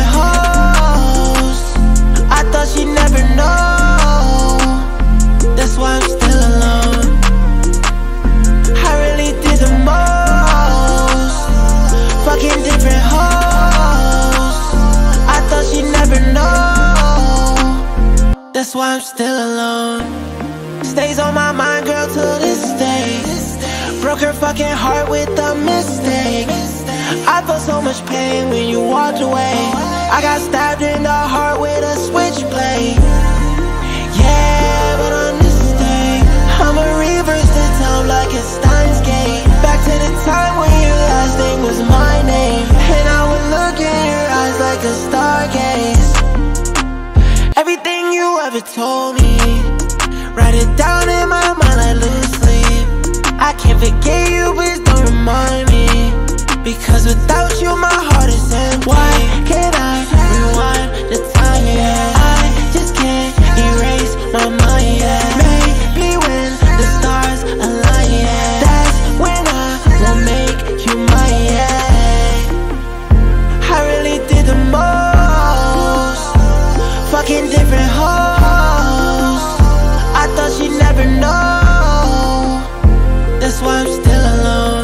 different hoes. I thought she'd never know. That's why I'm still alone. I really did the most. Fucking different hoes. I thought she'd never know. That's why I'm still alone. Stays on my mind, girl, till this day. Broke her fucking heart with a mistake. I felt so much pain when you walked away. I got stabbed in the heart with a switchblade. Yeah, but on this day, I'ma reverse the time like it's Steins Gate. Back to the time when your last name was my name, and I would look in your eyes like a stargaze. Everything you ever told me, write it down in my mind like loose sleep. I can't forget you, please don't remind me, because without you my heart is empty. Why can't I rewind the time, yeah? I just can't erase my mind, yeah. Maybe when the stars align, yeah, that's when I will make you mine, yeah. I really did the most. Fucking different hoes. I thought she'd never know. That's why I'm still alone.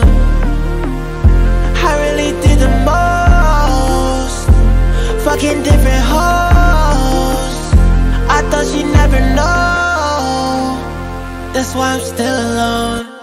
I really did the most. Fucking different hoes. I thought she'd never know. That's why I'm still alone.